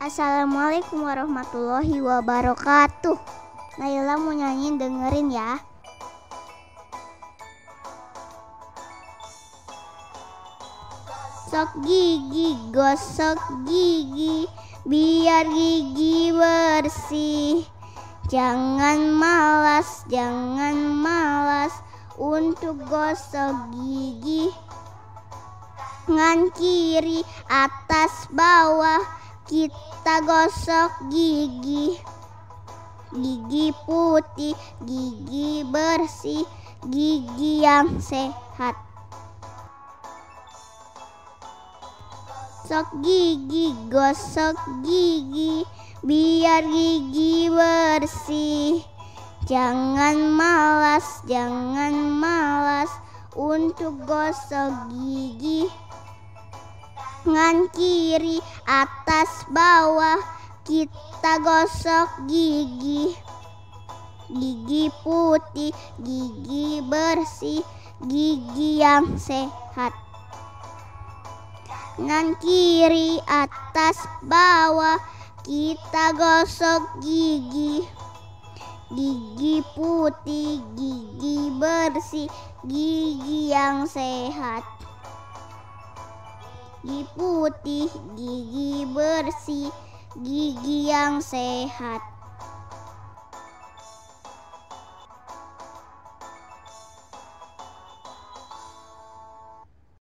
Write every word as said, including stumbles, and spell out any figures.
Assalamualaikum warahmatullahi wabarakatuh. Naila mau nyanyi, dengerin ya. Gosok gigi, gosok gigi, biar gigi bersih. Jangan malas, jangan malas untuk gosok gigi. Ngan kiri, atas, bawah, kita gosok gigi. Gigi putih, gigi bersih, gigi yang sehat. Gosok gigi, gosok gigi, biar gigi bersih. Jangan malas, jangan malas untuk gosok gigi. Ngan kiri, atas, bawah, kita gosok gigi. Gigi putih, gigi bersih, gigi yang sehat. Ngan kiri, atas, bawah, kita gosok gigi. Gigi putih, gigi bersih, gigi yang sehat. Gigi putih, gigi bersih, gigi yang sehat.